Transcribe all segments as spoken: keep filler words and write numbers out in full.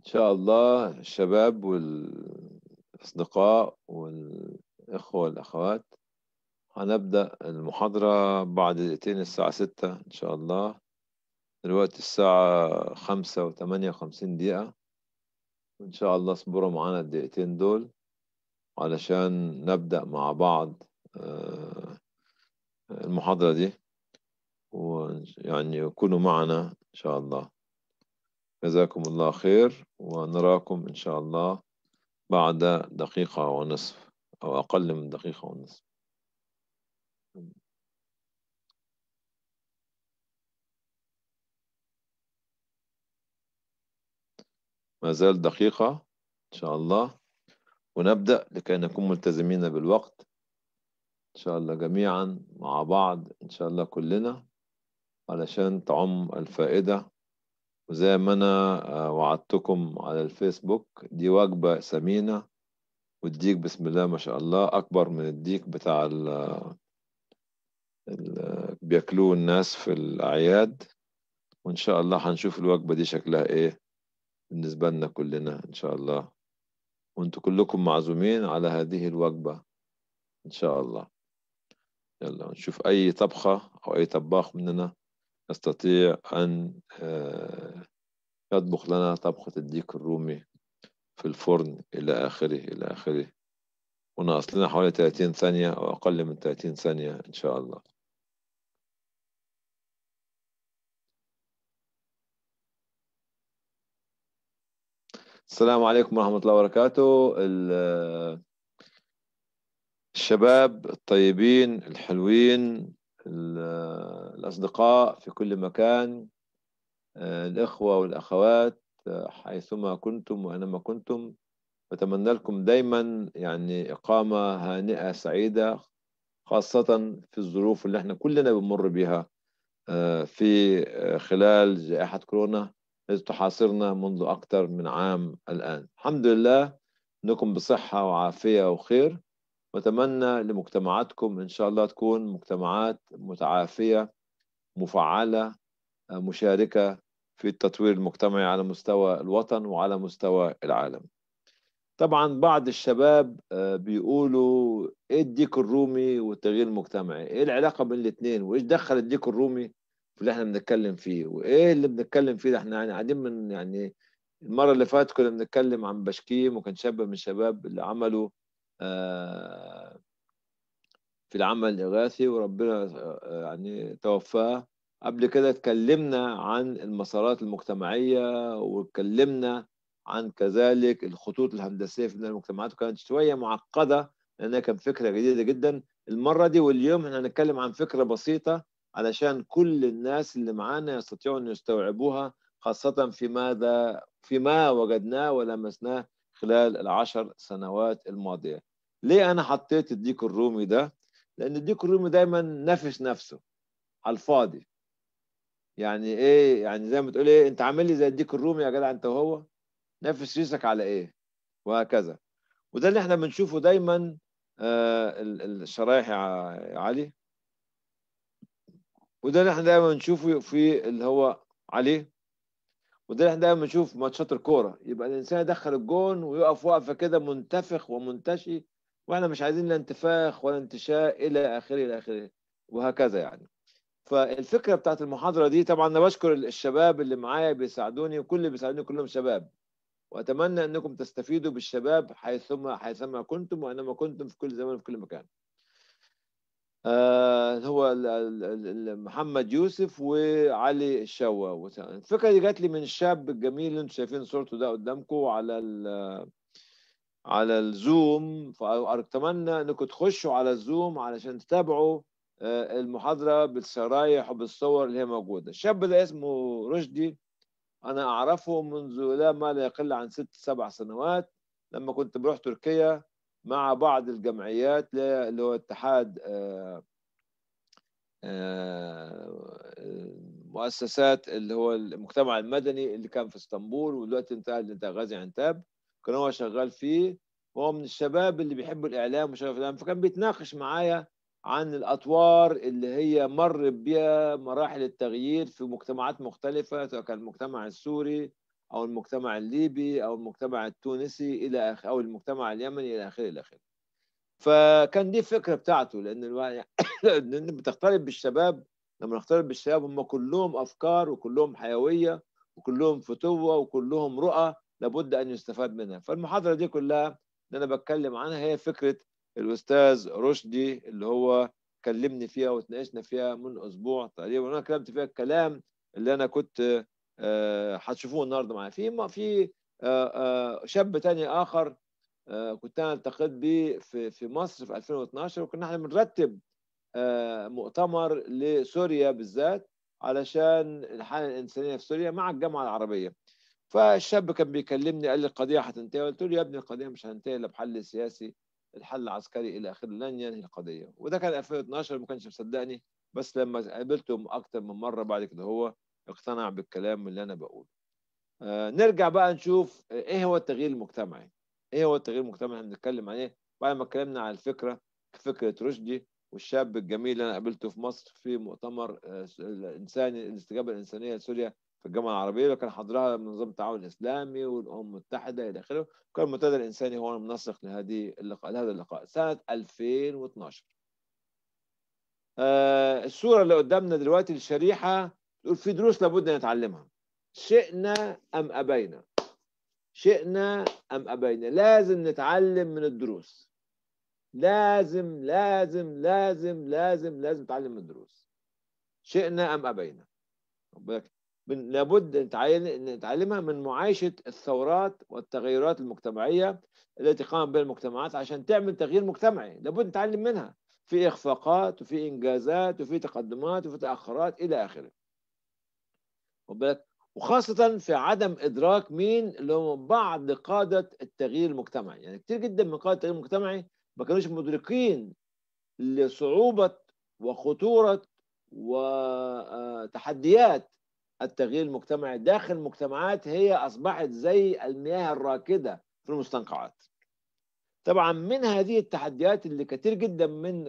إن شاء الله الشباب والأصدقاء والإخوة والأخوات، هنبدأ المحاضرة بعد دقيقتين الساعة ستة إن شاء الله. دلوقتي الساعة خمسة وثمانية وخمسين دقيقة، وإن شاء الله اصبروا معانا الدقيقتين دول علشان نبدأ مع بعض آه، المحاضرة دي، ويعني يكونوا معنا إن شاء الله. جزاكم الله خير، ونراكم إن شاء الله بعد دقيقة ونصف أو أقل من دقيقة ونصف. ما زال دقيقة إن شاء الله ونبدأ لكي نكون ملتزمين بالوقت إن شاء الله جميعا مع بعض إن شاء الله كلنا، علشان تعم الفائدة. وزي ما أنا آه، وعدتكم على الفيسبوك، دي وجبة ثمينة، والديك بسم الله ما شاء الله أكبر من الديك بتاع ال ال- بياكلوه الناس في الأعياد. وإن شاء الله هنشوف الوجبة دي شكلها إيه بالنسبة لنا كلنا إن شاء الله، وأنتوا كلكم معزومين على هذه الوجبة إن شاء الله. يلا نشوف أي طبخة أو أي طباخ مننا يستطيع أن آه، يطبخ لنا طبخة الديك الرومي في الفرن إلى آخره إلى آخره. وناقص لنا حوالي ثلاثين ثانية أو أقل من ثلاثين ثانية إن شاء الله. السلام عليكم ورحمة الله وبركاته. ال- الشباب الطيبين الحلوين، ال- الأصدقاء في كل مكان، آه، الإخوة والأخوات، آه، حيثما كنتم وأينما كنتم، بتمنى لكم دايما يعني إقامة هانئة سعيدة، خاصة في الظروف اللي احنا كلنا بنمر بها آه، في آه، خلال جائحة كورونا التي تحاصرنا منذ أكثر من عام الآن. الحمد لله أنكم بصحة وعافية وخير، وأتمنى لمجتمعاتكم إن شاء الله تكون مجتمعات متعافية مفعلة، آه، مشاركة في التطوير المجتمعي على مستوى الوطن وعلى مستوى العالم. طبعا بعض الشباب آه، بيقولوا ايه الديك الرومي والتغيير المجتمعي؟ ايه العلاقة بين الاثنين؟ وايش دخل الديك الرومي في اللي احنا بنتكلم فيه؟ وايه اللي بنتكلم فيه ده؟ احنا يعني قاعدين من يعني المرة اللي فاتت كنا بنتكلم عن بشكيم، وكان شاب من الشباب اللي عملوا آه، في العمل الإغاثي وربنا آه، يعني توفاه. قبل كده اتكلمنا عن المسارات المجتمعية، واتكلمنا عن كذلك الخطوط الهندسية في المجتمعات، وكانت شوية معقدة لأنها كانت فكرة جديدة جدا. المرة دي واليوم احنا هنتكلم عن فكرة بسيطة علشان كل الناس اللي معانا يستطيعوا أن يستوعبوها، خاصة في ماذا فيما وجدناه ولمسناه خلال العشر سنوات الماضية. ليه أنا حطيت الديك الرومي ده؟ لأن الديك الرومي دايما نافش نفسه على الفاضي. يعني ايه؟ يعني زي ما تقول ايه، انت عامل لي زي الديك الرومي يا جدع انت وهو، نافس ريسك على ايه؟ وهكذا. وده اللي احنا بنشوفه دايما. آه ال- الشرايح يا ع- يا علي، وده اللي احنا دايما بنشوفه في اللي هو علي، وده اللي احنا دايما بنشوف في ماتشات الكوره، يبقى الانسان يدخل الجون ويقف وقفه كده منتفخ ومنتشي، واحنا مش عايزين لا انتفاخ ولا انتشاء الى اخره الى اخره، وهكذا يعني. فالفكره بتاعت المحاضره دي، طبعا انا بشكر الشباب اللي معايا بيساعدوني، وكل اللي بيساعدوني كلهم شباب، واتمنى انكم تستفيدوا بالشباب حيثما حيثما كنتم وانما كنتم في كل زمان وفي كل مكان. آه هو ال- ال- ال- محمد يوسف وعلي الشوا. الفكره دي جات لي من الشاب الجميل اللي انتم شايفين صورته ده قدامكم على ال- على الزوم، فأتمنى انكم تخشوا على الزوم علشان تتابعوا آه، المحاضرة بالشرايح وبالصور اللي هي موجودة. الشاب ده اسمه رشدي، أنا أعرفه منذ لا ما لا يقل عن ست سبع سنوات، لما كنت بروح تركيا مع بعض الجمعيات اللي هو اتحاد آه، آه، مؤسسات اللي هو المجتمع المدني اللي كان في اسطنبول، ودلوقتي انتهى لانتاج غازي عنتاب، كان هو شغال فيه. وهو من الشباب اللي بيحبوا الاعلام وشغال في الاعلام، فكان بيتناقش معايا عن الاطوار اللي هي مر بها مراحل التغيير في مجتمعات مختلفه، سواء كان المجتمع السوري أو المجتمع الليبي أو المجتمع التونسي إلى آخره، أو المجتمع اليمني إلى آخره إلى آخره. فكان دي الفكرة بتاعته، لأن الواحد لأن بتختلط بالشباب، لما نختلط بالشباب هم كلهم أفكار وكلهم حيوية وكلهم فتوة وكلهم رؤى لابد أن يستفاد منها. فالمحاضرة دي كلها اللي أنا بتكلم عنها هي فكرة الأستاذ رشدي اللي هو كلمني فيها وتناقشنا فيها من أسبوع تقريبا، وأنا كلمت فيها الكلام اللي أنا كنت آه، هتشوفوه النهارده معايا. في في آه، آه، شاب تاني آخر آه، كنت انا التقيت بيه في في مصر في ألفين واثناشر، وكنا احنا بنرتب آه، مؤتمر لسوريا بالذات علشان الحاله الانسانيه في سوريا مع الجامعه العربيه. فالشاب كان بيكلمني قال لي القضيه هتنتهي، قلت له يا ابني القضيه مش هتنتهي الا بحل سياسي، الحل العسكري الى اخره لن ينهي القضيه. وده كان ألفين واثناشر، ما كانش مصدقني، بس لما قابلته اكتر من مره بعد كده هو اقتنع بالكلام اللي انا بقوله. آه، نرجع بقى نشوف ايه هو التغيير المجتمعي. ايه هو التغيير المجتمعي اللي بنتكلم عليه بعد ما اتكلمنا على الفكره، فكره رشدي والشاب الجميل اللي انا قابلته في مصر في مؤتمر آه، الانساني الاستجابه الانسانيه لسوريا في الجامعه العربيه، اللي كان حضرها منظمه التعاون الاسلامي والامم المتحده الى اخره. كان المنتدى الانساني هو المنسق لهذه اللقاء لهذا اللقاء سنه ألفين واثناشر. آه، الصوره اللي قدامنا دلوقتي الشريحه تقول في دروس لابد ان نتعلمها، شئنا ام ابينا. شئنا أم أبينا لازم نتعلم من الدروس، لازم لازم لازم لازم لازم نتعلم من الدروس، شئنا أم أبينا. لابد نتعلمها من معايشة الثورات والتغيرات المجتمعية التي قامت بها المجتمعات عشان تعمل تغيير مجتمعي. لابد نتعلم منها، في إخفاقات وفي إنجازات وفي تقدمات وفي تأخرات إلى آخره. وخاصة في عدم إدراك مين اللي هم بعض قادة التغيير المجتمعي. يعني كتير جدا من قادة التغيير المجتمعي ما كانوش مدركين لصعوبة وخطورة وتحديات التغيير المجتمعي داخل المجتمعات هي أصبحت زي المياه الراكدة في المستنقعات. طبعا من هذه التحديات اللي كتير جدا من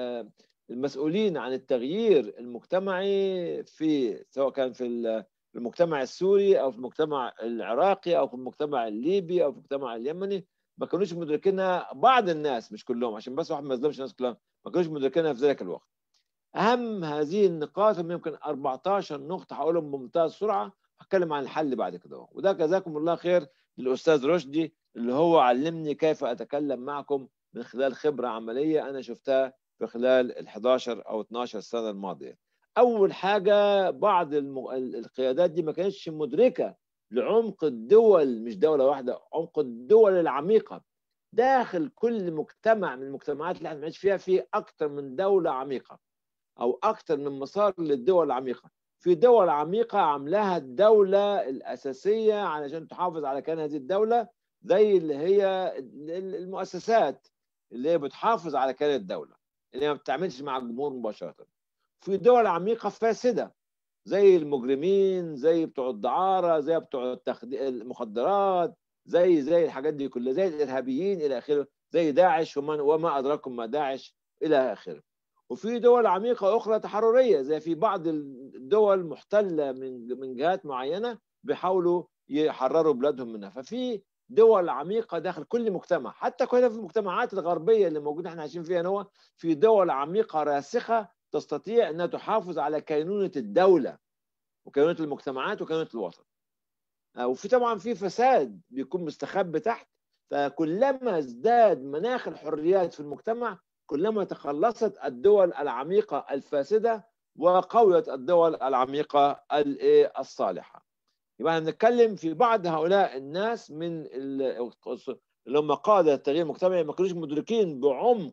المسؤولين عن التغيير المجتمعي في سواء كان في المجتمع السوري او في المجتمع العراقي او في المجتمع الليبي او في المجتمع اليمني ما كانوش مدركينها. بعض الناس مش كلهم، عشان بس واحد ما يظلمش الناس كلهم، ما كانوش مدركينها في ذلك الوقت. اهم هذه النقاط هم يمكن أربعتاشر نقطه هقولهم بمنتهى السرعه، هتكلم عن الحل بعد كده. وده جزاكم الله خير للاستاذ رشدي اللي هو علمني كيف اتكلم معكم من خلال خبره عمليه انا شفتها في خلال ال حداشر او اتناشر سنه الماضيه. اول حاجه بعض المغ... القيادات دي ما كانتش مدركه لعمق الدول، مش دوله واحده، عمق الدول العميقه داخل كل مجتمع من المجتمعات اللي احنا بنعيش فيها. في اكثر من دوله عميقه او اكثر من مسار للدول العميقه. في دول عميقه عاملاها الدوله الاساسيه علشان تحافظ على كيان هذه الدوله، زي اللي هي المؤسسات اللي هي بتحافظ على كيان الدوله اللي ما بتتعاملش مع الجمهور مباشره. في دول عميقه فاسده زي المجرمين، زي بتوع الدعاره، زي بتوع المخدرات، زي زي الحاجات دي كلها، زي الارهابيين الى اخره، زي داعش وما, وما ادراكم ما داعش الى اخره. وفي دول عميقه اخرى تحرريه، زي في بعض الدول محتله من من جهات معينه بيحاولوا يحرروا بلادهم منها. ففي دول عميقه داخل كل مجتمع، حتى كنا في المجتمعات الغربيه اللي موجوده احنا عايشين فيها نوع، في دول عميقه راسخه تستطيع انها تحافظ على كينونه الدوله وكينونه المجتمعات وكينونه الوطن. وفي طبعا في فساد بيكون مستخبي تحت. فكلما ازداد مناخ الحريات في المجتمع كلما تخلصت الدول العميقة الفاسدة وقويت الدول العميقة الصالحة. يبقى نتكلم في بعض هؤلاء الناس من اللي هم قادة التغيير المجتمعي ما كانوش مدركين بعمق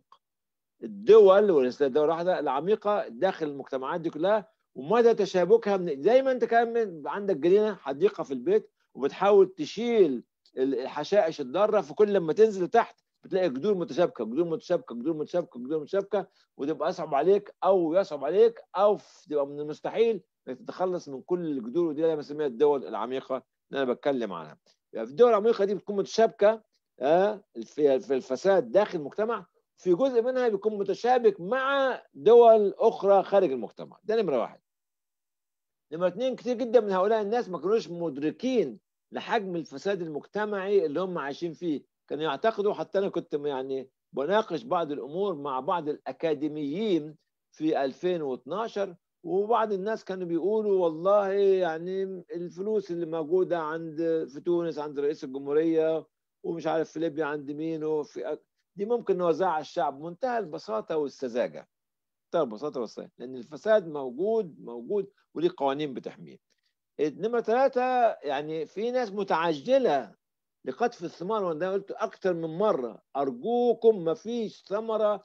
الدول وليس الدول واحدة العميقة داخل المجتمعات دي كلها ومدى تشابكها. من زي ما انت كان عندك جنينة حديقة في البيت وبتحاول تشيل الحشائش الضاره، فكل لما تنزل لتحت بتلاقي جذور متشابكه جذور متشابكه جذور متشابكه جذور متشابكه، وتبقى اصعب عليك او يصعب عليك او تبقى من المستحيل انك تتخلص من كل الجذور. ودي اللي بسميها الدول العميقه اللي انا بتكلم عنها. يعني في الدول العميقه دي بتكون متشابكه في الفساد داخل المجتمع، في جزء منها بيكون متشابك مع دول اخرى خارج المجتمع. ده نمره واحد. نمره اثنين، كتير جدا من هؤلاء الناس ما كانوش مدركين لحجم الفساد المجتمعي اللي هم عايشين فيه. كانوا يعتقدوا، حتى أنا كنت يعني بناقش بعض الأمور مع بعض الأكاديميين في ألفين واثناشر، وبعض الناس كانوا بيقولوا والله يعني الفلوس اللي موجودة عند في تونس عند رئيس الجمهورية، ومش عارف في ليبيا عند مين، وفي دي ممكن نوزعها على الشعب. منتهى البساطة والسذاجة، منتهى البساطة والسذاجة، لأن الفساد موجود موجود وليه قوانين بتحميه. نمرة ثلاثة، يعني في ناس متعجلة لقطف الثمار، وأنا قلت أكثر من مرة أرجوكم ما فيش ثمرة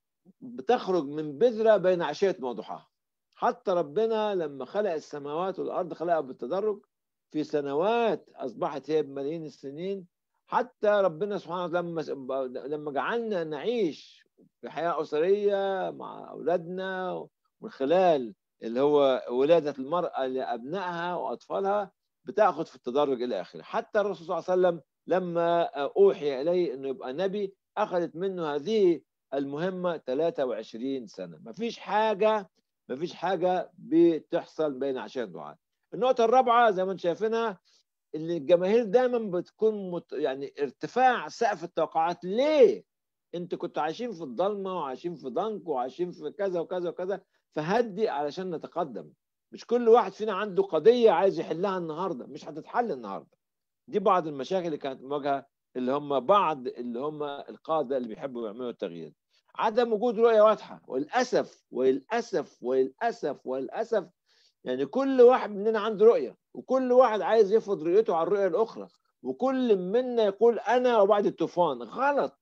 بتخرج من بذرة بين عشية وضحاها. حتى ربنا لما خلق السماوات والأرض خلقها بالتدرج في سنوات أصبحت هي بملايين السنين. حتى ربنا سبحانه وتعالى لما لما جعلنا نعيش في حياة أسرية مع أولادنا من خلال اللي هو ولادة المرأة لأبنائها وأطفالها بتأخذ في التدرج إلى آخره. حتى الرسول صلى الله عليه وسلم لما أوحي إليه أنه يبقى نبي أخذت منه هذه المهمة ثلاثة وعشرين سنة. مفيش حاجة مفيش حاجة بتحصل بين عشاء الدعاء. النقطة الرابعة زي ما انتم شايفينها، اللي الجماهير دايما بتكون مت... يعني ارتفاع سقف التوقعات. ليه؟ انتوا كنتوا عايشين في الضلمة وعايشين في ضنك وعايشين في كذا وكذا وكذا، فهدي علشان نتقدم. مش كل واحد فينا عنده قضية عايز يحلها النهاردة، مش هتتحل النهاردة. دي بعض المشاكل اللي كانت مواجهة اللي هم بعض اللي هم القادة اللي بيحبوا يعملوا التغيير. عدم وجود رؤية واضحة، وللأسف وللأسف وللأسف وللأسف يعني كل واحد مننا عنده رؤية، وكل واحد عايز يفرض رؤيته على الرؤية الأخرى، وكل منا يقول أنا وبعد الطوفان. غلط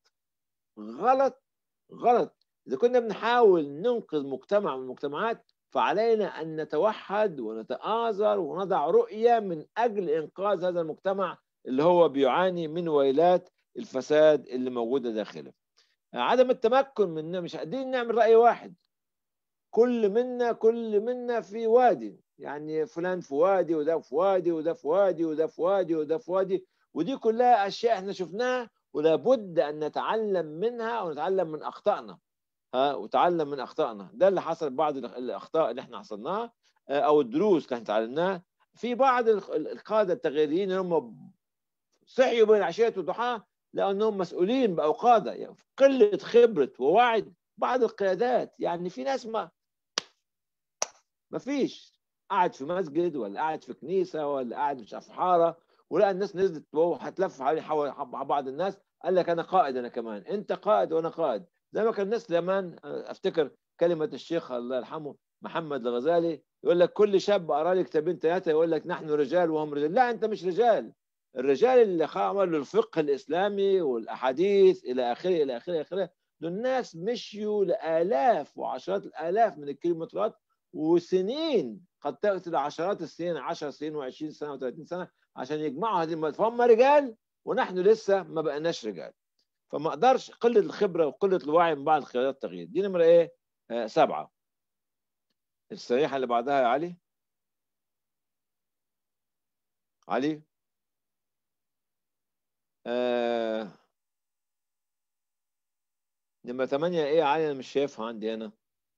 غلط غلط. إذا كنا بنحاول ننقذ مجتمع من المجتمعات فعلينا أن نتوحد ونتآزر ونضع رؤية من أجل إنقاذ هذا المجتمع اللي هو بيعاني من ويلات الفساد اللي موجودة داخله. عدم التمكن من، مش قادرين نعمل رأي واحد، كل منا كل منا في وادي، يعني فلان في وادي وده في وادي وده في وادي وده في وادي وده في وادي، ودي كلها أشياء احنا شفناها ولا بد أن نتعلم منها ونتعلم من أخطائنا. ها وتعلم من أخطائنا. ده اللي حصل، بعض الأخطاء اللي احنا حصلناها أو الدروس اللي احنا تعلمناها. في بعض القادة التغييريين هم صحيوا بين عشية وضحاها لأنهم مسؤولين بقوا قادة، يعني قلة خبرة ووعي بعض القيادات. يعني في ناس ما ما فيش قاعد في مسجد ولا قاعد في كنيسة ولا قاعد مش في حارة، ولقى الناس نزلت وهو هتلف حوالي حول بعض الناس قال لك أنا قائد، أنا كمان أنت قائد وأنا قائد. زي ما كان الناس زمان، أفتكر كلمة الشيخ الله يرحمه محمد الغزالي يقول لك كل شاب قرا لي كتابين ثلاثة يقول لك نحن رجال وهم رجال. لا، أنت مش رجال. الرجال اللي عملوا الفقه الإسلامي والأحاديث إلى آخره إلى آخره إلى آخره، دول الناس مشيوا لآلاف وعشرات الآلاف من الكيلومترات وسنين، قد تأتي لعشرات السنين، عشر سنين وعشرين سنة وثلاثين سنة عشان يجمعوا هذه المواد. فهم رجال ونحن لسه ما بقناش رجال. فما اقدرش، قلة الخبرة وقلة الوعي من بعض خيارات التغيير. دي نمرة ايه؟ آه سبعة. الشريحة اللي بعدها يا علي. علي آه نمرة ثمانية ايه يا علي؟ انا مش شايفها عندي هنا.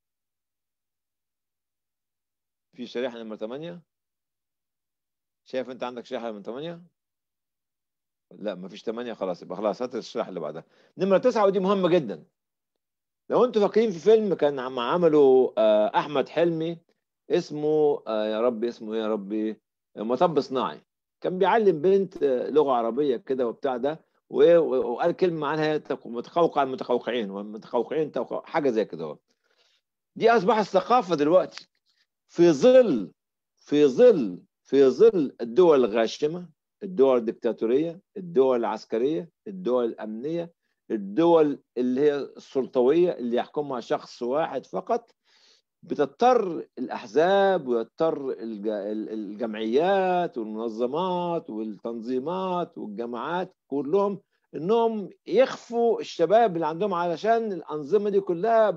في شريحة نمرة ثمانية؟ شايف انت عندك شريحة من ثمانية؟ لا ما فيش ثمانية. خلاص يبقى خلاص هات الشريحة اللي بعدها. نمرة تسعة ودي مهمة جدا. لو انتوا فاكرين في فيلم كان عم عمله آه احمد حلمي اسمه آه يا ربي اسمه ايه يا ربي، مطب صناعي. كان بيعلم بنت آه لغة عربية كده وبتاع ده، وقال كلمة عنها متقوقع المتقوقعين والمتقوقعين حاجة زي كده. دي أصبحت ثقافة دلوقتي في ظل في ظل في ظل الدول الغاشمة، الدول الدكتاتورية، الدول العسكرية، الدول الأمنية، الدول اللي هي السلطوية اللي يحكمها شخص واحد فقط. بتضطر الأحزاب ويضطر الجمعيات والمنظمات والتنظيمات والجماعات كلهم إنهم يخفوا الشباب اللي عندهم علشان الأنظمة دي كلها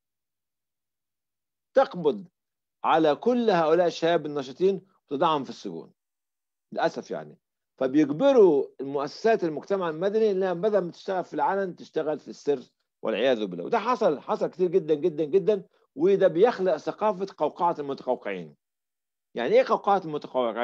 بتقبض على كل هؤلاء الشباب الناشطين وتضعهم في السجون للأسف. يعني فبيجبروا المؤسسات المجتمع المدني انها بدل ما تشتغل في العلن تشتغل في السر والعياذ بالله. وده حصل حصل كتير جدا جدا جدا، وده بيخلق ثقافة قوقعة المتقوقعين. يعني ايه قوقعة المتقوقعين؟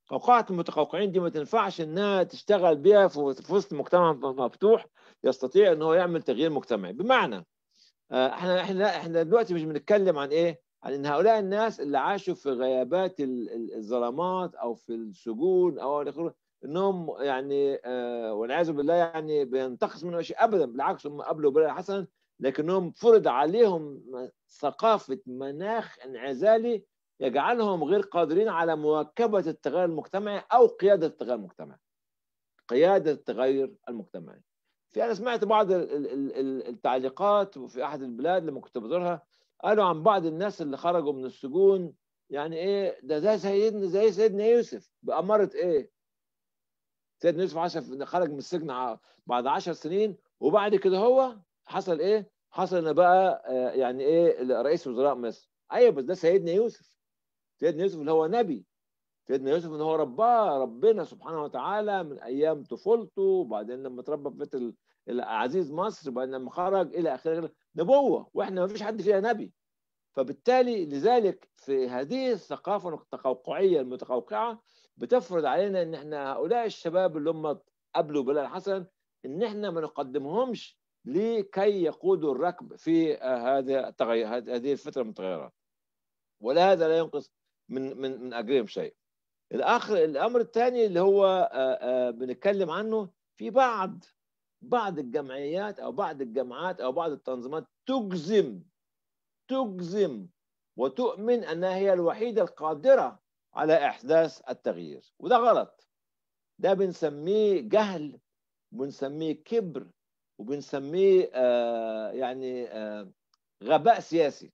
قوقعة المتقوقعين دي ما تنفعش انها تشتغل بيها في وسط مجتمع مفتوح يستطيع ان هو يعمل تغيير مجتمعي. بمعنى آه، احنا احنا احنا دلوقتي مش بنتكلم عن ايه؟ عن ان هؤلاء الناس اللي عاشوا في غيابات ال- ال- الظلامات او في السجون او الى اخره انهم يعني آه والعياذ بالله يعني بينتقص منهم شيء ابدا، بالعكس هم قبلوا بلاء حسن، لكنهم فرض عليهم ثقافه مناخ انعزالي يجعلهم غير قادرين على مواكبه التغير المجتمعي او قياده التغير المجتمعي. قياده التغير المجتمعي. في انا سمعت بعض ال- ال- ال- التعليقات في احد البلاد لما كنت بزورها، قالوا عن بعض الناس اللي خرجوا من السجون يعني ايه ده زي سيدنا زي سيدنا يوسف. بأمارة ايه؟ سيدنا يوسف عشان خرج من السجن ع- بعد عشر سنين، وبعد كده هو حصل ايه؟ حصل ان بقى آه، يعني ايه رئيس وزراء مصر. ايوه بس ده سيدنا يوسف. سيدنا يوسف اللي هو نبي. سيدنا يوسف ان هو رباه ربنا سبحانه وتعالى من ايام طفولته، وبعدين لما اتربى في بيت ال- العزيز مصر، وبعدين لما خرج الى اخره نبوه، واحنا ما فيش حد فيها نبي. فبالتالي لذلك في هذه الثقافه التقوقعيه المتقوقعه بتفرض علينا ان احنا هؤلاء الشباب اللي هم قبلوا بلال حسن ان احنا ما نقدمهمش لكي يقودوا الركب في آه، هذا التغير هذه الفتره من التغيرات، ولا هذا لا ينقص من من من اجرهم شيء. الاخر الامر الثاني اللي هو آه، آه، بنتكلم عنه، في بعض بعض الجمعيات او بعض الجامعات او بعض التنظيمات تجزم تجزم وتؤمن انها هي الوحيده القادره على احداث التغيير، وده غلط. ده بنسميه جهل، وبنسميه كبر، وبنسميه آه يعني آه غباء سياسي.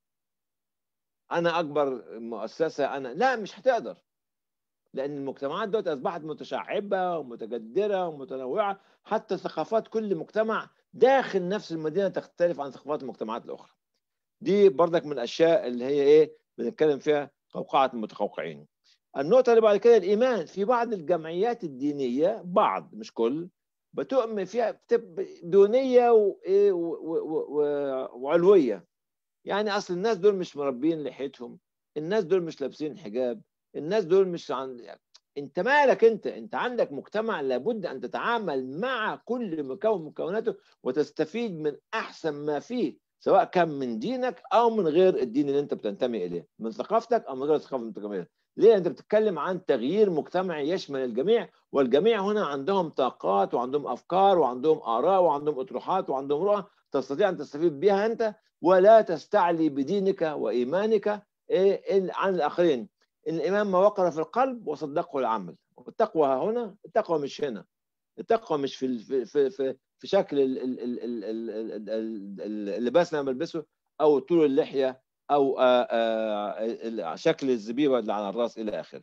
انا اكبر مؤسسه، انا لا مش هتقدر، لان المجتمعات دلوقتي اصبحت متشعبه ومتجدره ومتنوعه، حتى ثقافات كل مجتمع داخل نفس المدينه تختلف عن ثقافات المجتمعات الاخرى. دي برضك من الاشياء اللي هي ايه بنتكلم فيها قوقعه المتقوقعين. النقطه اللي بعد كده الايمان. في بعض الجمعيات الدينيه، بعض مش كل، بتؤمن فيها بتبقى دونيه وايه و- و- و- وعلويه. يعني اصل الناس دول مش مربين لحيتهم، الناس دول مش لابسين حجاب، الناس دول مش عن... انت مالك؟ انت انت عندك مجتمع لابد ان تتعامل مع كل مكون من مكوناته وتستفيد من احسن ما فيه، سواء كان من دينك او من غير الدين اللي انت بتنتمي اليه، من ثقافتك او من غير الثقافه اللي انت بتنتمي اليها. ليه؟ انت بتتكلم عن تغيير مجتمعي يشمل الجميع، والجميع هنا عندهم طاقات وعندهم افكار وعندهم اراء وعندهم اطروحات وعندهم رؤى تستطيع ان تستفيد بها انت، ولا تستعلي بدينك وإيمانك إيه عن الآخرين. الإيمان ما وقر في القلب وصدقه العمل. التقوى هنا، التقوى مش هنا، التقوى مش في في في في, في شكل ال- ال- ال- ال- ال- ال- ال- اللباس اللي انا بلبسه، او طول اللحيه، او آه، آه، شكل الزبيبه اللي على الراس الى اخره.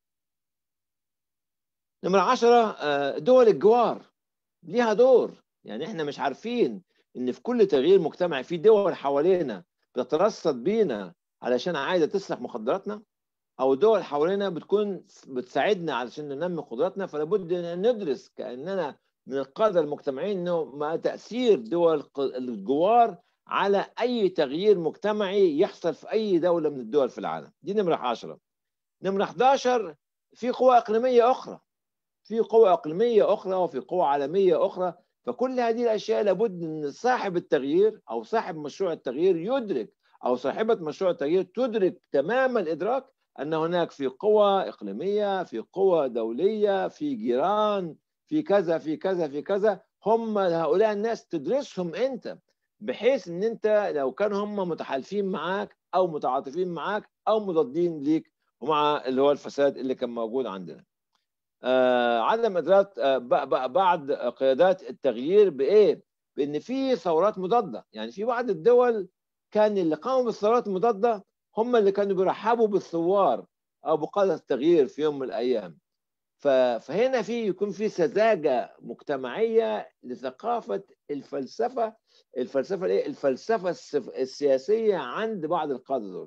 نمرة عشرة، آه، دول الجوار ليها دور. يعني احنا مش عارفين ان في كل تغيير مجتمعي في دول حوالينا بتترصد بينا علشان عايزه تسرق مخدراتنا، او دول حوالينا بتكون بتساعدنا علشان ننمي قدراتنا. فلا بد ان ندرس كاننا من القاده المجتمعيين انه ما تاثير دول الجوار على اي تغيير مجتمعي يحصل في اي دوله من الدول في العالم. دي نمره عشرة. نمره حداشر، في قوى اقليميه اخرى، في قوى إقليمية أخرى وفي قوى عالمية أخرى. فكل هذه الأشياء لابد أن صاحب التغيير أو صاحب مشروع التغيير يدرك، أو صاحبة مشروع التغيير تدرك تمام الإدراك أن هناك في قوى إقليمية، في قوى دولية، في جيران، في كذا في كذا في كذا. هم هؤلاء الناس تدرسهم أنت، بحيث أن أنت لو كانوا هم متحالفين معاك أو متعاطفين معاك أو مضادين ليك ومع اللي هو الفساد اللي كان موجود عندنا. آه عدم ادراك آه بعض قيادات التغيير بايه؟ بان في ثورات مضاده. يعني في بعض الدول كان اللي قاموا بالثورات المضاده هم اللي كانوا بيرحبوا بالثوار او بقاده التغيير في يوم من الايام. فهنا في يكون في سذاجه مجتمعيه لثقافه الفلسفه الفلسفه الايه؟ الفلسفه السياسيه عند بعض القاده دول.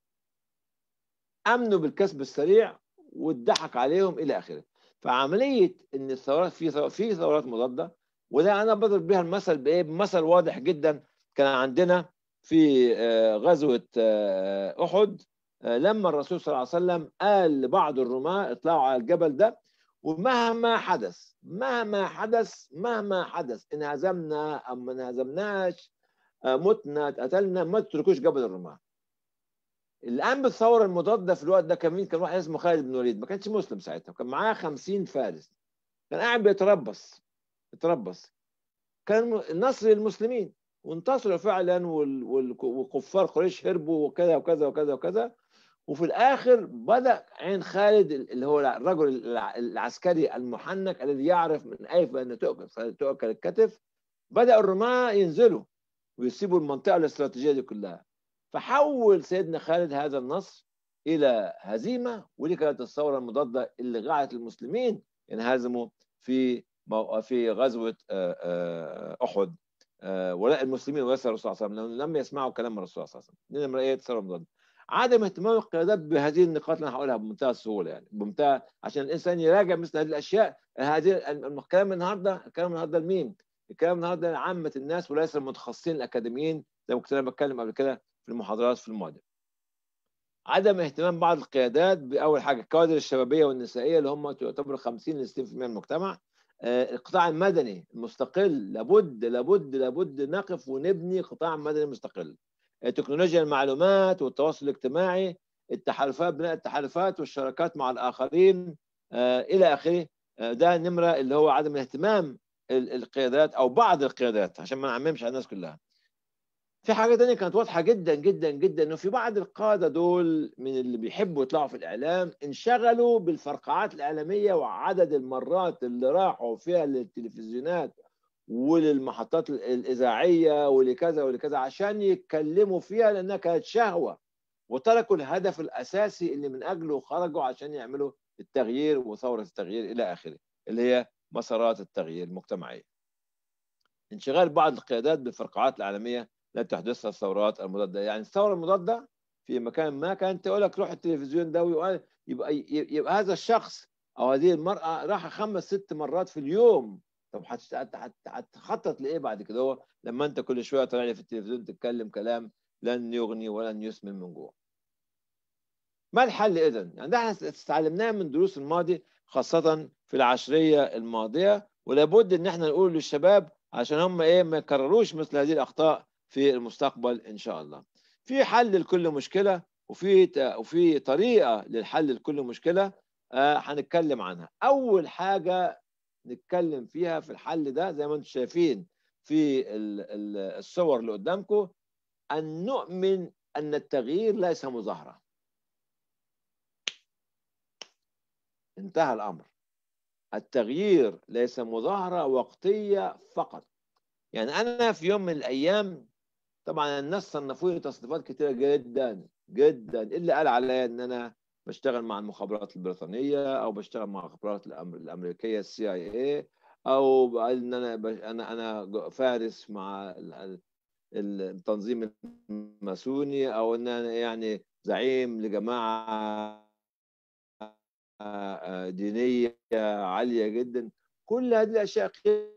امنوا بالكسب السريع واتضحك عليهم الى اخره. فعمليه ان الثورات في في ثورات مضاده، وده انا بضرب بها المثل بايه؟ بمثل واضح جدا كان عندنا في غزوه احد. لما الرسول صلى الله عليه وسلم قال لبعض الرماة اطلعوا على الجبل ده، ومهما حدث مهما حدث مهما حدث انهزمنا أو ما انهزمناش، متنا اتقتلنا، ما تتركوش جبل الرماة. اللي قام بالثوره المضاده في الوقت ده كان مين؟ كان واحد اسمه خالد بن الوليد، ما كانش مسلم ساعتها، وكان معاه خمسين فارس، كان قاعد بيتربص يتربص كان النصر للمسلمين، وانتصروا فعلا، والكفار قريش هربوا وكذا وكذا وكذا وكذا. وفي الاخر بدا عين خالد اللي هو الرجل العسكري المحنك الذي يعرف من اين ان تؤكل تؤكل الكتف، بدا الرماة ينزلوا ويسيبوا المنطقه الاستراتيجيه دي كلها. فحول سيدنا خالد هذا النصر الى هزيمه، ودي كانت الثوره المضاده اللي غايت المسلمين ينهزموا في في غزوه احد، ولاء المسلمين ويسر الرسول صلى الله عليه وسلم لم يسمعوا كلام الرسول صلى الله عليه وسلم. دي نمره ايه؟ الثوره المضاده. عدم اهتمام القيادات بهذه النقاط اللي انا هقولها بمنتهى السهوله، يعني بمنتهى عشان الانسان يراجع مثل هذه الاشياء. هذه الكلام النهارده الكلام النهارده لمين؟ الكلام النهارده لعامه الناس وليس المتخصصين الاكاديميين زي ما كنت انا بتكلم قبل كده في المحاضرات في الماضي. عدم اهتمام بعض القيادات باول حاجه الكوادر الشبابيه والنسائيه اللي هم تعتبر خمسين ل ستين بالمئة من المجتمع. آه القطاع المدني المستقل، لابد لابد لابد نقف ونبني قطاع مدني مستقل. آه تكنولوجيا المعلومات والتواصل الاجتماعي، التحالفات، بناء التحالفات والشراكات مع الاخرين آه الى اخره. آه ده نمره اللي هو عدم اهتمام القيادات او بعض القيادات، عشان ما نعممش على الناس كلها. في حاجة تانية كانت واضحة جدا جدا جدا، انه في بعض القادة دول من اللي بيحبوا يطلعوا في الاعلام انشغلوا بالفرقعات الاعلامية وعدد المرات اللي راحوا فيها للتلفزيونات وللمحطات الاذاعية ولكذا ولكذا عشان يتكلموا فيها، لانها كانت شهوة، وتركوا الهدف الاساسي اللي من اجله خرجوا عشان يعملوا التغيير وثورة التغيير الى اخره، اللي هي مسارات التغيير المجتمعية. انشغال بعض القيادات بالفرقعات الاعلامية التي تحدثها الثورات المضادة. يعني الثورة المضادة في مكان ما كانت تقول لك روح التلفزيون ده ويقول يبقى يبقى هذا الشخص او هذه المرأة راح خمس ست مرات في اليوم. طب هتخطط لايه بعد كده هو لما انت كل شويه طالع لي في التلفزيون تتكلم كلام لن يغني ولن يسمن من جوع؟ ما الحل اذا؟ يعني ده احنا استعلمناه من دروس الماضي خاصة في العشرية الماضية، ولابد ان احنا نقول للشباب عشان هم ايه ما يكرروش مثل هذه الاخطاء في المستقبل ان شاء الله. في حل لكل مشكلة وفي وفي طريقة للحل لكل مشكلة آه هنتكلم عنها. اول حاجة نتكلم فيها في الحل ده زي ما انتم شايفين في الصور اللي قدامكم، ان نؤمن ان التغيير ليس مظاهرة. انتهى الأمر. التغيير ليس مظاهرة وقتية فقط. يعني أنا في يوم من الأيام، طبعا الناس صنفوني تصنيفات كتيرة جدا جدا، اللي قال عليا إن أنا بشتغل مع المخابرات البريطانية أو بشتغل مع المخابرات الأمريكية السي اي اي، أو إن أنا أنا أنا فارس مع التنظيم الماسوني، أو إن أنا يعني زعيم لجماعة دينية عالية جدا. كل هذه الأشياء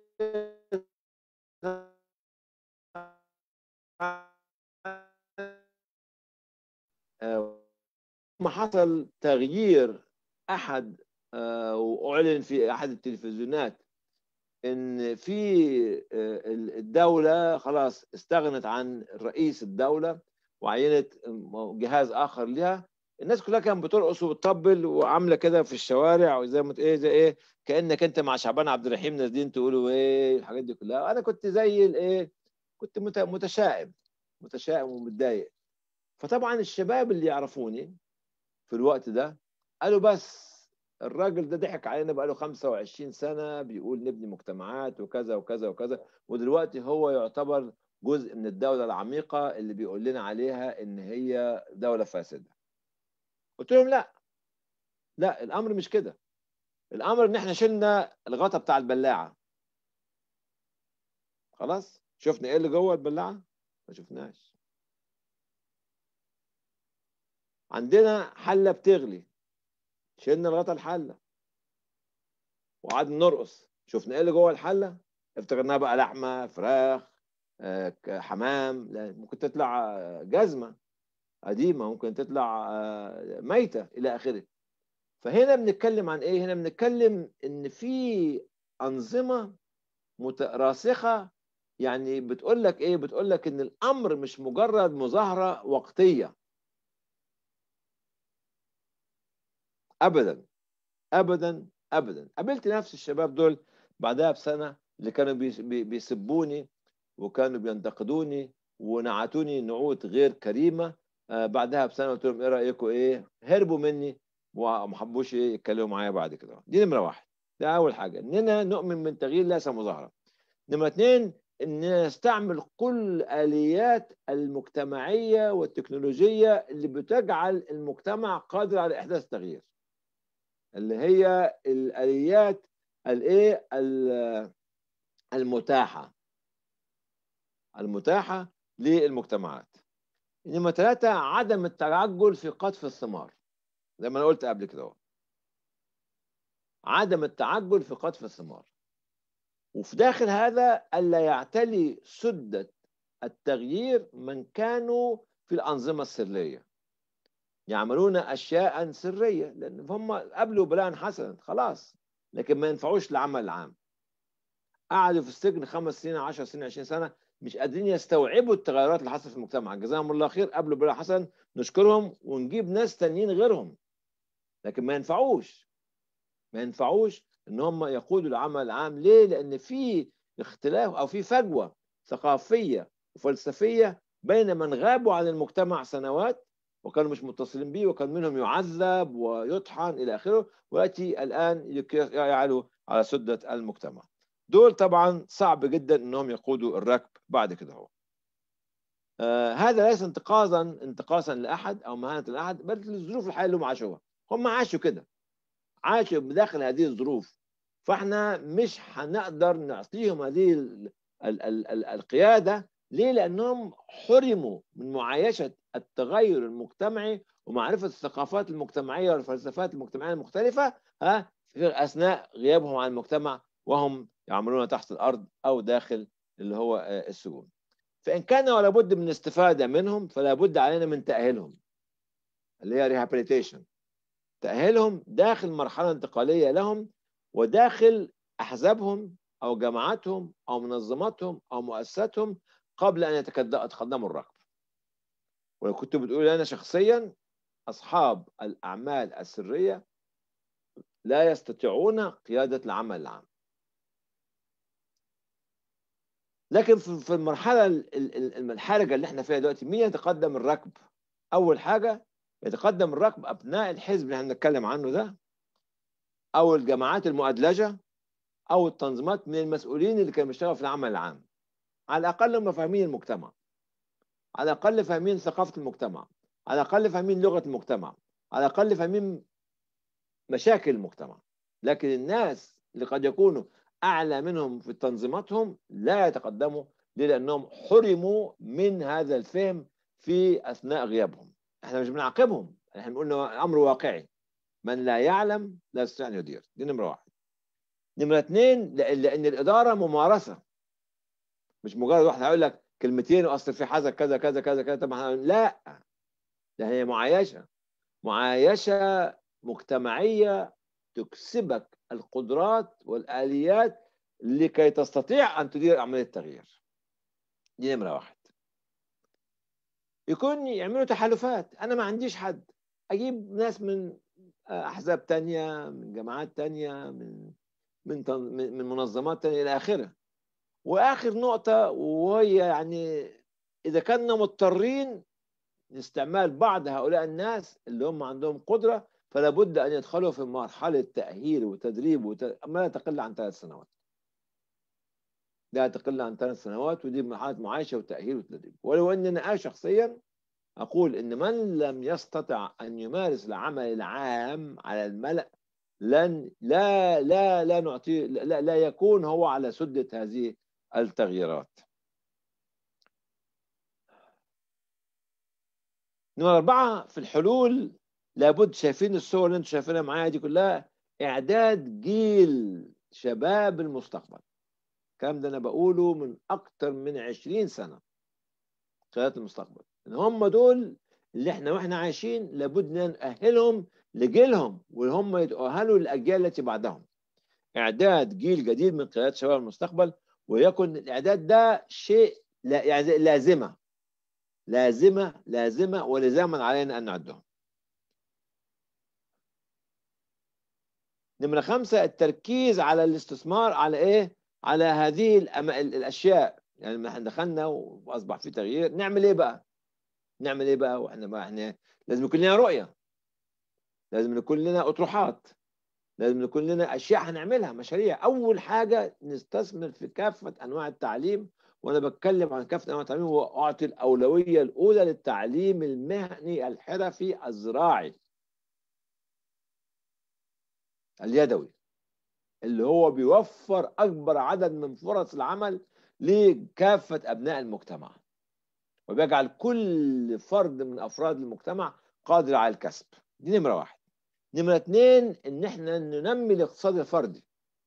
ما حصل تغيير أحد وأعلن في أحد التلفزيونات إن في الدولة خلاص استغنت عن رئيس الدولة وعينت جهاز آخر لها، الناس كلها كانت بترقص وبتطبل وعامله كده في الشوارع، وزي ما ايه زي ايه كانك انت مع شعبان عبد الرحيم نازلين تقولوا ايه الحاجات دي كلها. انا كنت زي الايه، كنت متشائم متشائم ومتضايق. فطبعا الشباب اللي يعرفوني في الوقت ده قالوا بس الراجل ده ضحك علينا بقاله خمسة وعشرين سنة بيقول نبني مجتمعات وكذا وكذا وكذا، ودلوقتي هو يعتبر جزء من الدولة العميقة اللي بيقول لنا عليها ان هي دولة فاسدة. قلت لهم لا لا، الامر مش كده. الامر ان احنا شلنا الغطا بتاع البلاعه، خلاص شفنا ايه اللي جوه البلاعه؟ ما شفناش. عندنا حله بتغلي، شلنا الغطا الحله وقعدنا نرقص، شفنا ايه اللي جوه الحله؟ افتكرناها بقى لحمه فراخ آه، حمام، لا ممكن تطلع جزمه. قديمة ممكن تطلع ميتة إلى آخره. فهنا بنتكلم عن إيه؟ هنا بنتكلم إن في أنظمة راسخة، يعني بتقول لك إيه؟ بتقول لك إن الأمر مش مجرد مظاهرة وقتية أبدا أبدا أبدا. قابلت نفس الشباب دول بعدها بسنة اللي كانوا بيسبوني وكانوا بينتقدوني ونعتوني نعوت غير كريمة. آه بعدها بسنة قلت لهم إيه رأيكم إيه؟ هربوا مني وما حبوش إيه يتكلموا معايا بعد كده. دي نمرة واحد. ده أول حاجة، إننا نؤمن من تغيير ليس مظاهرة. نمرة اتنين، إننا نستعمل كل آليات المجتمعية والتكنولوجية اللي بتجعل المجتمع قادر على إحداث تغيير، اللي هي الآليات الإيه المتاحة المتاحة للمجتمعات. نمرة ثلاثة، عدم التعجل في قطف الثمار، زي ما أنا قلت قبل كده، عدم التعجل في قطف الثمار. وفي داخل هذا ألا يعتلي سدة التغيير من كانوا في الأنظمة السرية يعملون أشياء سرية، لأن هم قبلوا بلاء حسنا خلاص، لكن ما ينفعوش العمل العام. قعدوا في السجن خمس سنين عشر سنين عشرين سنة، مش قادرين يستوعبوا التغيرات اللي حصلت في المجتمع. جزاهم الله خير، قبلوا بلاء حسن، نشكرهم ونجيب ناس تانيين غيرهم، لكن ما ينفعوش ما ينفعوش ان هم يقودوا العمل العام. ليه؟ لان في اختلاف او في فجوه ثقافيه وفلسفيه بين من غابوا عن المجتمع سنوات وكانوا مش متصلين به، وكان منهم يعذب ويطحن الى اخره، وياتي الان يعلو على سده المجتمع. دول طبعا صعب جدا انهم يقودوا الركب بعد كده. هو آه هذا ليس انتقاصا انتقاصا لاحد او مهانه لاحد، بل للظروف الحاليه اللي هم عاشوها. هم عاشوا كده، عاشوا بداخل هذه الظروف، فاحنا مش هنقدر نعطيهم هذه ال ال ال ال القياده. ليه؟ لانهم حرموا من معايشه التغير المجتمعي ومعرفه الثقافات المجتمعيه والفلسفات المجتمعيه المختلفه ها في اثناء غيابهم عن المجتمع وهم يعملون تحت الارض او داخل اللي هو السجون. فان كان ولا بد من الاستفاده منهم، فلا بد علينا من تاهيلهم، اللي هي ريهابيليتيشن، تأهيلهم داخل مرحلة انتقالية لهم وداخل أحزابهم أو جماعاتهم أو منظماتهم أو مؤسساتهم قبل أن يتقدموا الركب. ولو كنت بتقول أنا شخصيا، أصحاب الأعمال السرية لا يستطيعون قيادة العمل العام. لكن في المرحلة الحرجة اللي احنا فيها دلوقتي، مين يتقدم الركب؟ أول حاجة يتقدم الركب أبناء الحزب اللي احنا بنتكلم عنه ده، أو الجماعات المؤدلجة، أو التنظيمات من المسؤولين اللي كانوا بيشتغلوا في العمل العام. على الأقل هم فاهمين المجتمع، على الأقل فاهمين ثقافة المجتمع، على الأقل فاهمين لغة المجتمع، على الأقل فاهمين مشاكل المجتمع. لكن الناس اللي قد يكونوا أعلى منهم في تنظيماتهم لا يتقدموا. ليه؟ لأنهم حرموا من هذا الفهم في أثناء غيابهم. احنا مش بنعاقبهم، احنا بنقول إنه أمر واقعي، من لا يعلم لا يستطيع أن يدير. دي نمرة واحد. نمرة اثنين، لأن الإدارة ممارسة، مش مجرد واحد هيقول لك كلمتين واصل في حاجه كذا كذا كذا كذا. طب لا، ده هي معايشه، معايشه مجتمعيه تكسبك القدرات والاليات لكي تستطيع ان تدير عمليه التغيير. دي نمره واحد. يكون يعملوا تحالفات. انا ما عنديش حد، اجيب ناس من احزاب تانية، من جماعات تانية، من من من منظمات تانية الى اخره. واخر نقطه وهي يعني اذا كنا مضطرين لاستعمال بعض هؤلاء الناس اللي هم عندهم قدره، فلا بد ان يدخلوا في مرحله تاهيل وتدريب وت... ما لا تقل عن ثلاث سنوات. لا تقل عن ثلاث سنوات، ودي مرحله معايشه وتاهيل وتدريب. ولو اني انا شخصيا اقول ان من لم يستطع ان يمارس العمل العام على الملأ لن لا لا لا نعطيه، لا, لا يكون هو على سدة هذه التغييرات. نمرة أربعة، في الحلول لابد، شايفين الصور اللي انتم شايفينها معايا دي كلها، إعداد جيل شباب المستقبل. الكلام ده أنا بقوله من أكتر من عشرين سنة. قيادة المستقبل إن هم دول اللي احنا واحنا عايشين لابد ان نأهلهم لجيلهم وهم يتأهلوا للأجيال التي بعدهم. إعداد جيل جديد من قيادات شباب المستقبل، ويكن الإعداد ده شيء لا يعني لازمة لازمة لازمة ولزاما علينا أن نعدهم. نمرة خمسة، التركيز على الاستثمار على إيه؟ على هذه الأم... الأشياء. يعني احنا دخلنا وأصبح في تغيير، نعمل إيه بقى؟ نعمل إيه بقى؟ وإحنا بقى إحنا لازم يكون لنا رؤية، لازم يكون لنا أطروحات، لازم يكون لنا أشياء هنعملها، مشاريع. أول حاجة نستثمر في كافة أنواع التعليم، وأنا بتكلم عن كافة أنواع التعليم وأعطي الأولوية الأولى للتعليم المهني الحرفي الزراعي اليدوي، اللي هو بيوفر أكبر عدد من فرص العمل لكافة أبناء المجتمع، وبيجعل كل فرد من أفراد المجتمع قادر على الكسب. دي نمرة واحد. نمرة اتنين، إن إحنا ننمي الاقتصاد الفردي.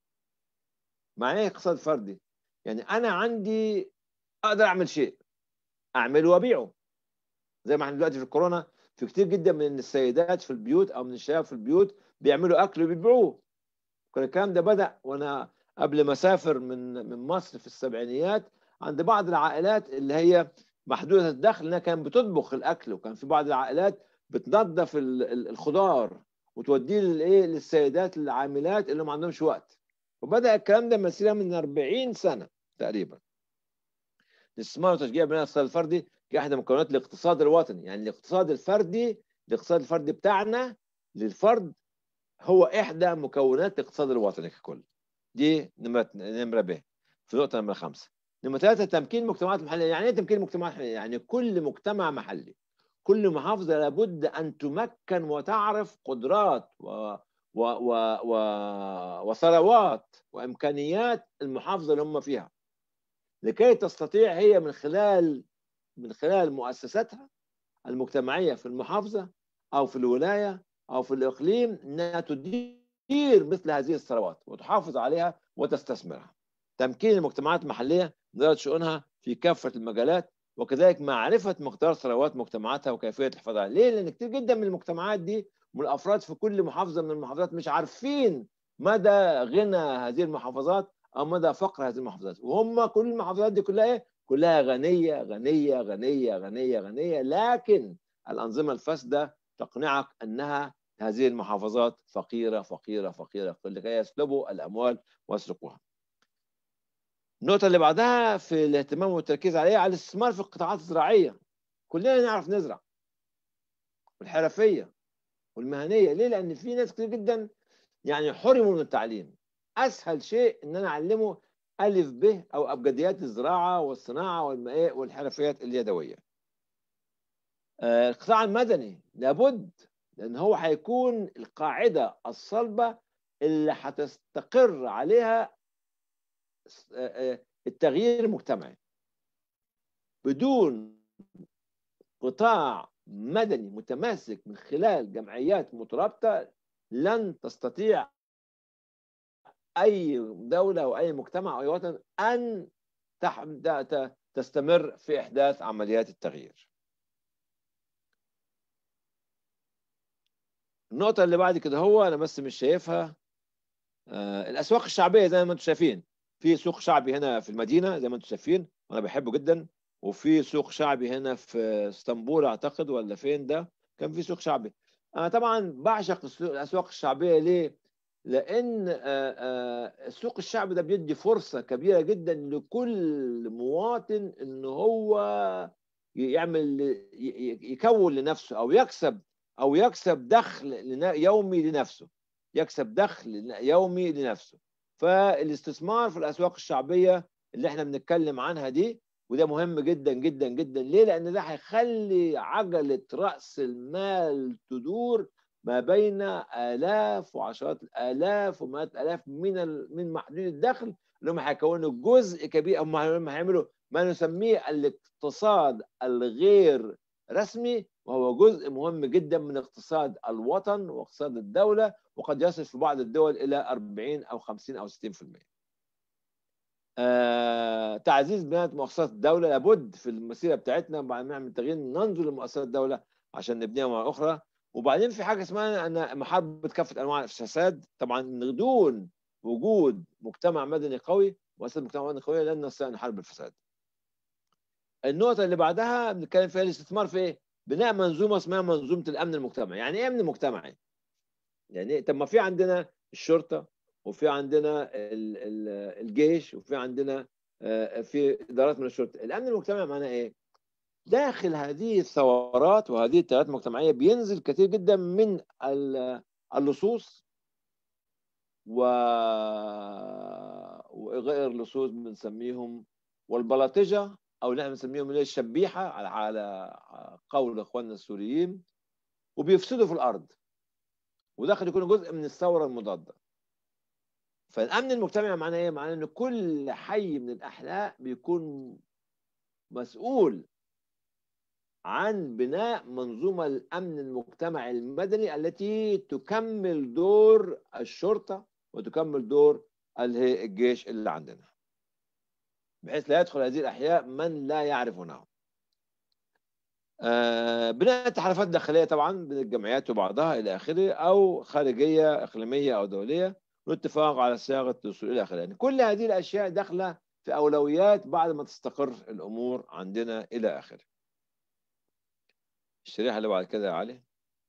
مع إيه اقتصاد فردي؟ يعني أنا عندي أقدر أعمل شيء، أعمله وأبيعه. زي ما احنا دلوقتي في الكورونا في كتير جدا من السيدات في البيوت أو من الشباب في البيوت بيعملوا أكل وبيبيعوه. كل الكلام ده بدأ وأنا قبل ما أسافر من من مصر في السبعينيات، عند بعض العائلات اللي هي محدودة الدخل إنها كانت بتطبخ الأكل، وكان في بعض العائلات بتنظف الخضار وتوديه للإيه للسيدات العاملات اللي ما عندهمش وقت. وبدأ الكلام ده مسيرة من أربعين سنة تقريبا. الاستثمار وتشجيع بناء الاقتصاد الفردي كأحد مكونات الاقتصاد الوطني. يعني الاقتصاد الفردي، الاقتصاد الفردي بتاعنا للفرد هو إحدى مكونات الاقتصاد الوطني ككل. دي نمرة نمرة ب في نقطة نمرة خمسة. نمرة ثلاثة، تمكين المجتمعات المحلية. يعني إيه تمكين المجتمعات المحلية؟ يعني كل مجتمع محلي، كل محافظة لابد أن تمكن وتعرف قدرات و و و و وثروات وإمكانيات المحافظة اللي هم فيها، لكي تستطيع هي من خلال من خلال مؤسساتها المجتمعية في المحافظة أو في الولاية أو في الإقليم أنها تدير مثل هذه الثروات وتحافظ عليها وتستثمرها. تمكين المجتمعات المحلية من إدارة شؤونها في كافة المجالات، وكذلك معرفة مقدار ثروات مجتمعاتها وكيفية الحفاظ عليها. ليه؟ لأن كتير جدا من المجتمعات دي ومن الأفراد في كل محافظة من المحافظات مش عارفين مدى غنى هذه المحافظات أو مدى فقر هذه المحافظات، وهم كل المحافظات دي كلها إيه؟ كلها غنية غنية غنية غنية غنية، لكن الأنظمة الفاسدة تقنعك أنها هذه المحافظات فقيرة فقيرة فقيرة لكي يسلبوا الأموال ويسرقوها. النقطة اللي بعدها في الاهتمام والتركيز عليها على الاستثمار في القطاعات الزراعية. كلنا نعرف نزرع، والحرفية والمهنية. ليه؟ لأن في ناس كتير جدا يعني حرموا من التعليم. أسهل شيء إن أنا أعلمه ألف ب أو أبجديات الزراعة والصناعة والحرفيات اليدوية. آه القطاع المدني لابد، لأن هو هيكون القاعدة الصلبة اللي هتستقر عليها التغيير المجتمعي. بدون قطاع مدني متماسك من خلال جمعيات مترابطة لن تستطيع أي دولة أو أي مجتمع أو أي وطن أن تستمر في إحداث عمليات التغيير. النقطة اللي بعد كده هو أنا بس مش شايفها، آه الأسواق الشعبية. زي ما أنتم شايفين في سوق شعبي هنا في المدينة زي ما أنتم شايفين وأنا بحبه جدا، وفي سوق شعبي هنا في اسطنبول أعتقد ولا فين ده كان في سوق شعبي. أنا طبعا بعشق الأسواق الشعبية. ليه؟ لأن السوق الشعبي ده بيدي فرصة كبيرة جدا لكل مواطن إن هو يعمل يكون لنفسه أو يكسب أو يكسب دخل يومي لنفسه، يكسب دخل يومي لنفسه. فالاستثمار في الأسواق الشعبية اللي احنا بنتكلم عنها دي، وده مهم جدا جدا جدا. ليه؟ لأن ده هيخلي عجلة رأس المال تدور ما بين آلاف وعشرات الآلاف ومئات الآلاف من من محدود الدخل اللي هم هيكونوا جزء كبير، هم هيعملوا ما نسميه الاقتصاد الغير رسمي، وهو جزء مهم جدا من اقتصاد الوطن واقتصاد الدولة، وقد يصل في بعض الدول إلى أربعين أو خمسين أو ستين بالمئة. آه، تعزيز بناء مؤسسات الدولة. لابد في المسيرة بتاعتنا بعد ما نعمل تغيير ننظر لمؤسسات الدولة عشان نبنيها مرة أخرى. وبعدين في حاجة اسمها أن محاربة كافة أنواع الفساد. طبعا من دون وجود مجتمع مدني قوي وأساس مجتمع مدني قوي لن نستطيع أن نحارب الفساد. النقطة اللي بعدها بنتكلم فيها الاستثمار في إيه؟ بناء منظومة اسمها منظومة الأمن المجتمعي. يعني إيه أمن مجتمعي؟ يعني إيه؟ طب ما في عندنا الشرطة، وفي عندنا ال- ال- الجيش، وفي عندنا آه، في إدارات من الشرطة. الأمن المجتمعي معناه إيه؟ داخل هذه الثورات وهذه التيارات المجتمعية بينزل كثير جدا من ال- اللصوص و... وغير اللصوص بنسميهم والبلاطجة، أو نحن بنسميهم اللي هي الشبيحة على على قول إخواننا السوريين، وبيفسدوا في الأرض، وده قد يكون جزء من الثورة المضادة. فالأمن المجتمعي معناه إيه؟ معناه إن كل حي من الأحياء بيكون مسؤول عن بناء منظومة الأمن المجتمعي المدني التي تكمل دور الشرطة وتكمل دور الجيش اللي عندنا، بحيث لا يدخل هذه الأحياء من لا يعرفونه. آه بناء تحالفات داخلية طبعا بين الجمعيات وبعضها إلى آخره، أو خارجية إقليمية أو دولية، والاتفاق على صياغة الوصول إلى آخره. يعني كل هذه الأشياء داخلة في أولويات بعد ما تستقر الأمور عندنا إلى آخره. الشريحة اللي بعد كده يا علي.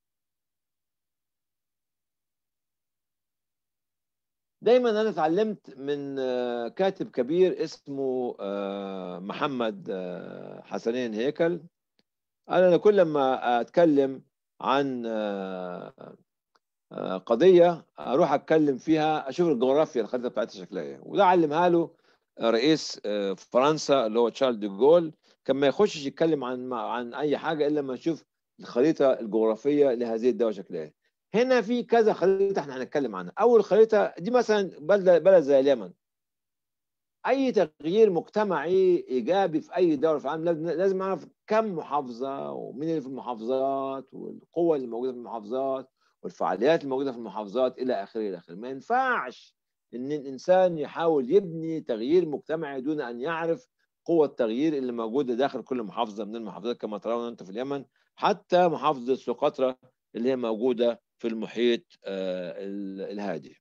دايما انا اتعلمت من آه، كاتب كبير اسمه آه، محمد آه، حسنين هيكل. قال انا كل ما اتكلم عن آه، آه، قضيه اروح اتكلم فيها اشوف الجغرافيا الخريطه بتاعتها شكلها ايه. وده علمها له رئيس آه، فرنسا اللي هو تشارل دي جول. كان ما يخشش يتكلم عن عن اي حاجه الا لما يشوف الخريطه الجغرافيه لهذه الدوله شكلها ايه. هنا في كذا خريطه احنا هنتكلم عنها. اول خريطه دي مثلا بلد بلد زي اليمن. اي تغيير مجتمعي ايجابي في اي دوله في العالم لازم لازم نعرف كم محافظه ومين اللي في المحافظات والقوه اللي موجوده في المحافظات والفعاليات الموجوده في المحافظات الى اخره الى اخره. ما ينفعش ان الانسان يحاول يبني تغيير مجتمعي دون ان يعرف قوه التغيير اللي موجوده داخل كل محافظه من المحافظات، كما ترون انت في اليمن. حتى محافظه سقطرى اللي هي موجوده في المحيط آه، الهادي.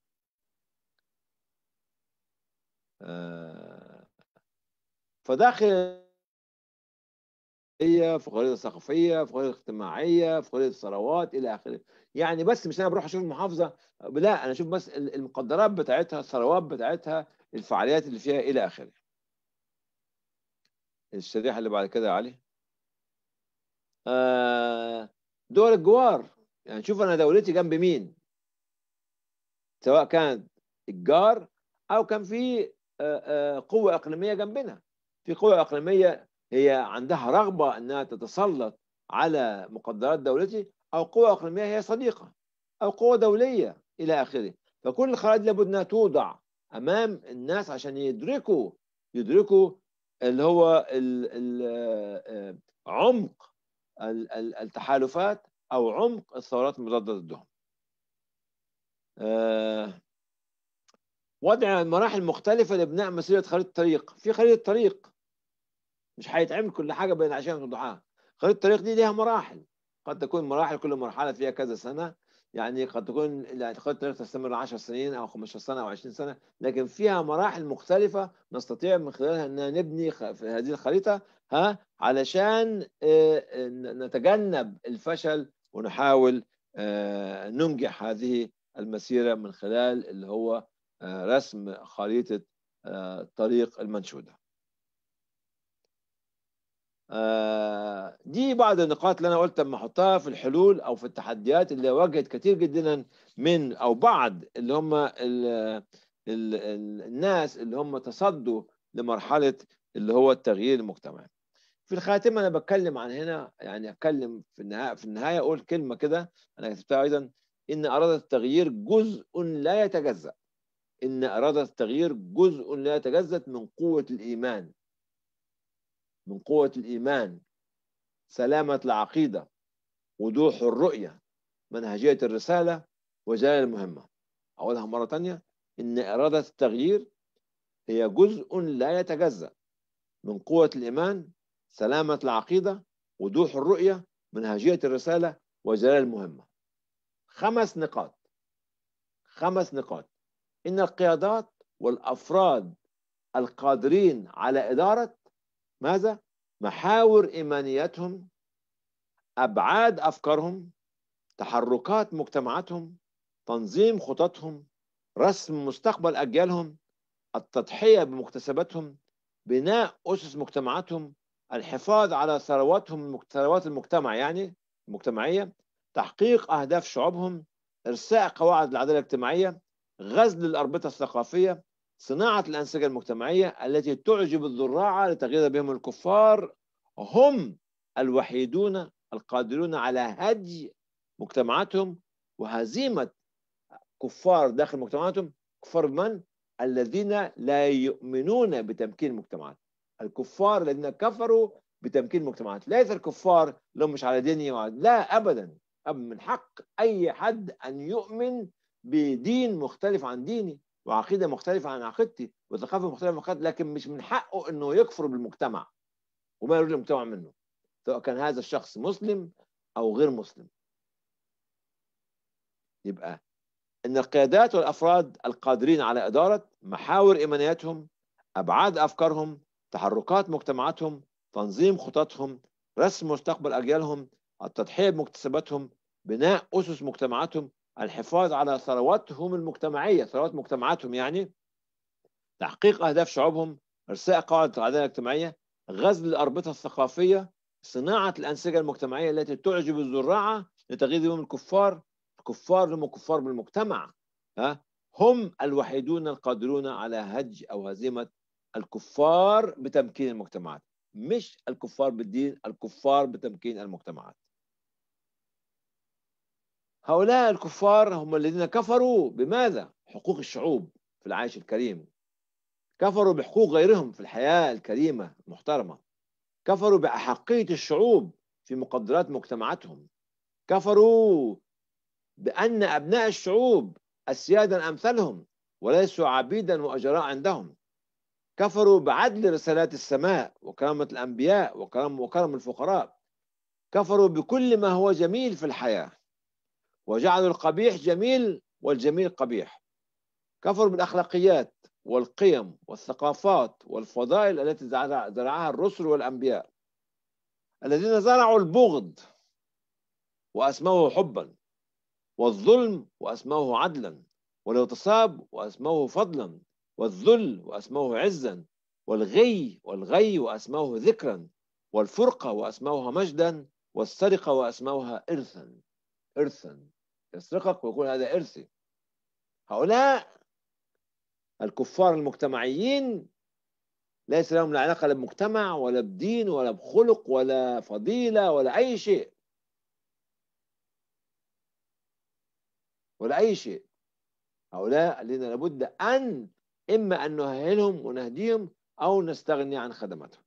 آه، فداخل في خريطه ثقافيه، في خريطه اجتماعيه، في خريطه ثروات الى اخره. يعني بس مش انا بروح اشوف المحافظه، لا انا اشوف بس المقدرات بتاعتها، الثروات بتاعتها، الفعاليات اللي فيها الى اخره. الشريحه اللي بعد كده يا علي. آه دول الجوار. يعني شوف انا دولتي جنب مين، سواء كانت الجار او كان في آه، آه، قوه اقليميه جنبنا. في قوه اقليميه هي عندها رغبه انها تتسلط على مقدرات دولتي، او قوه اقليميه هي صديقه، او قوه دوليه الى اخره. فكل الخرائط لابد انها توضع امام الناس عشان يدركوا يدركوا اللي هو ال ال آه، عمق ال- ال- التحالفات او عمق الثورات المضاده ضدهم. آه، وضع مراحل مختلفة لبناء مسيرة خريطة طريق. في خريطة طريق مش هيتعمل كل حاجة بين عشان وضحاها. خريطة الطريق دي ليها مراحل، قد تكون مراحل كل مرحلة فيها كذا سنة. يعني قد تكون يعني خريطة الطريق تستمر عشر سنين أو خمستاشر سنة أو عشرين سنة، لكن فيها مراحل مختلفة نستطيع من خلالها أن نبني خ- في هذه الخريطة ها علشان آه، آه، نتجنب الفشل ونحاول آه، ننجح هذه المسيرة من خلال اللي هو آه، رسم خريطة آه، الطريق المنشودة. آه، دي بعض النقاط اللي أنا قلت لما أحطها في الحلول أو في التحديات اللي واجهت كتير جدا من أو بعض اللي هم ال ال ال الناس اللي هم تصدوا لمرحلة اللي هو التغيير المجتمعي. في الخاتمة أنا بتكلم عن هنا، يعني أتكلم في النهاية في النهاية أقول كلمة كده أنا كتبتها أيضا: إن إرادة التغيير جزء لا يتجزأ. إن إرادة التغيير جزء لا يتجزأ من قوة الإيمان، من قوة الإيمان، سلامة العقيدة، وضوح الرؤية، منهجية الرسالة، وجلال المهمة. أقولها مرة تانية: إن إرادة التغيير هي جزء لا يتجزأ من قوة الإيمان، سلامة العقيدة، وضوح الرؤية، منهجية الرسالة وجلال المهمة. خمس نقاط خمس نقاط إن القيادات والأفراد القادرين على إدارة ماذا؟ محاور إيمانياتهم، أبعاد أفكارهم، تحركات مجتمعاتهم، تنظيم خططهم، رسم مستقبل أجيالهم، التضحية بمكتسباتهم، بناء أسس مجتمعاتهم، الحفاظ على ثرواتهم، ثروات المجتمع يعني المجتمعية، تحقيق أهداف شعوبهم، إرساء قواعد العدالة الاجتماعية، غزل الأربطة الثقافية، صناعة الأنسجة المجتمعية التي تعجب الذراع لتغيير بهم الكفار. هم الوحيدون القادرون على هدي مجتمعاتهم وهزيمة كفار داخل مجتمعاتهم. كفار من؟ الذين لا يؤمنون بتمكين المجتمعات. الكفار الذين كفروا بتمكين المجتمعات، ليس الكفار لهم مش على ديني وعلى... لا أبدا. أب من حق أي حد أن يؤمن بدين مختلف عن ديني وعقيدة مختلفة عن عقيدتي وثقافة مختلفة عن عقيدتي، لكن مش من حقه أنه يكفر بالمجتمع وما يريد المجتمع منه، سواء كان هذا الشخص مسلم أو غير مسلم. يبقى إن القيادات والأفراد القادرين على إدارة محاور إيمانياتهم، أبعاد أفكارهم، تحركات مجتمعاتهم، تنظيم خططهم، رسم مستقبل أجيالهم، التضحية بمكتسباتهم، بناء أسس مجتمعاتهم، الحفاظ على ثرواتهم المجتمعية، ثروات مجتمعاتهم يعني، تحقيق أهداف شعوبهم، إرساء قواعد العدالة الاجتماعية، غزل الأربطة الثقافية، صناعة الأنسجة المجتمعية التي تعجب الذراع لتغيير بهم الكفار. الكفار هم كفار بالمجتمع. ها؟ هم الوحيدون القادرون على هج أو هزيمة الكفار بتمكين المجتمعات، مش الكفار بالدين، الكفار بتمكين المجتمعات. هؤلاء الكفار هم الذين كفروا بماذا؟ حقوق الشعوب في العيش الكريم، كفروا بحقوق غيرهم في الحياة الكريمة المحترمة، كفروا بأحقية الشعوب في مقدرات مجتمعاتهم، كفروا بأن أبناء الشعوب أسيادا أمثالهم وليسوا عبيدا وأجراء عندهم، كفروا بعدل رسالات السماء وكرامة الأنبياء وكرم وكرم الفقراء، كفروا بكل ما هو جميل في الحياة وجعلوا القبيح جميل والجميل قبيح، كفروا بالأخلاقيات والقيم والثقافات والفضائل التي زرعها الرسل والأنبياء، الذين زرعوا البغض وأسموه حبا، والظلم وأسموه عدلا، والاغتصاب وأسموه فضلا، والذل وأسموه عزا، والغي والغي وأسموه ذكرا، والفرقة وأسموها مجدا، والسرقة وأسموها إرثا. إرثا يسرقك ويقول هذا إرثي. هؤلاء الكفار المجتمعيين ليس لهم لا علاقة لا بمجتمع ولا بدين ولا بخلق ولا فضيلة ولا أي شيء ولا أي شيء. هؤلاء الذين لابد أن إما أن نهلهم ونهديهم أو نستغني عن خدماتهم.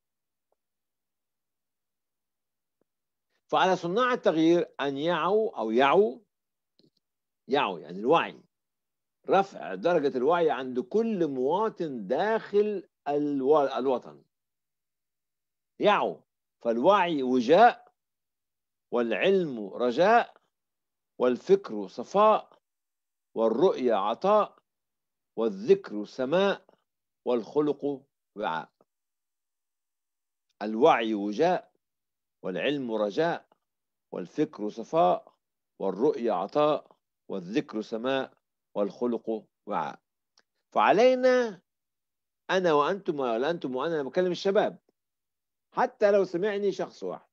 فعلى صناع التغيير أن يعوا أو يعوا يعوا يعني الوعي، رفع درجة الوعي عند كل مواطن داخل الو... الوطن. يعوا، فالوعي وجاء، والعلم رجاء، والفكر صفاء، والرؤية عطاء، والذكر سماء، والخلق وعاء. الوعي وجاء، والعلم رجاء، والفكر صفاء، والرؤية عطاء، والذكر سماء، والخلق وعاء. فعلينا أنا وأنتم ولا أنتم وأنا، أنا بكلم الشباب، حتى لو سمعني شخص واحد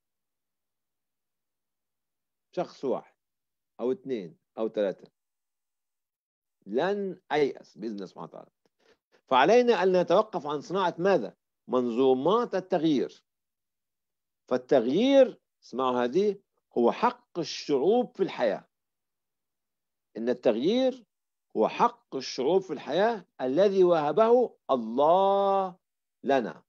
شخص واحد أو اثنين أو ثلاثة، لن أيأس بإذن الله سبحانه وتعالى. فعلينا أن نتوقف عن صناعة ماذا؟ منظومات التغيير. فالتغيير، اسمعوا هذه، هو حق الشعوب في الحياة. إن التغيير هو حق الشعوب في الحياة الذي وهبه الله لنا،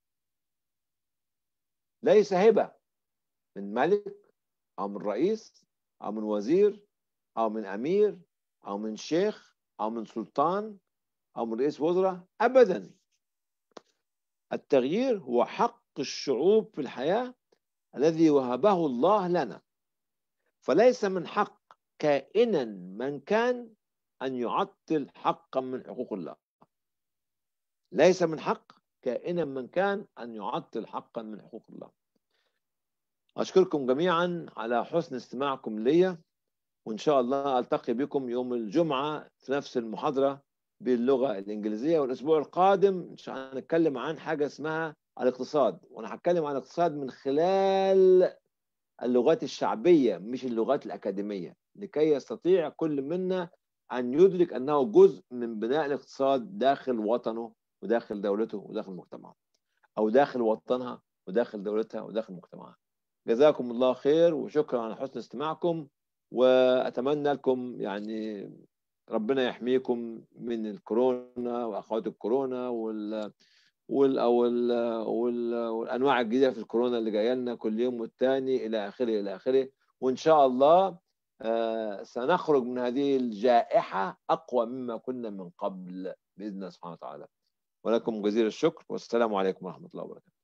ليس هبة من ملك أو من رئيس أو من وزير أو من أمير أو من شيخ أو من سلطان أو من رئيس وزراء أبدا. التغيير هو حق الشعوب في الحياة الذي وهبه الله لنا، فليس من حق كائنا من كان أن يعطل حقا من حقوق الله. ليس من حق كائنا من كان أن يعطل حقا من حقوق الله. أشكركم جميعا على حسن استماعكم لي، وإن شاء الله ألتقي بكم يوم الجمعة في نفس المحاضرة باللغة الإنجليزية. والأسبوع القادم هنتكلم عن حاجة اسمها الاقتصاد، وأنا هتكلم عن الاقتصاد من خلال اللغات الشعبية مش اللغات الأكاديمية، لكي يستطيع كل منا أن يدرك أنه جزء من بناء الاقتصاد داخل وطنه وداخل دولته وداخل مجتمعه، أو داخل وطنها وداخل دولتها وداخل مجتمعها. جزاكم الله خير وشكرا على حسن استماعكم، وأتمنى لكم يعني ربنا يحميكم من الكورونا وأخوات الكورونا وال وال وال وال والأنواع الجديدة في الكورونا اللي جاية لنا كل يوم والتاني إلى آخره إلى آخره. وإن شاء الله آه سنخرج من هذه الجائحة أقوى مما كنا من قبل بإذن الله سبحانه وتعالى. ولكم جزيل الشكر، والسلام عليكم ورحمة الله وبركاته.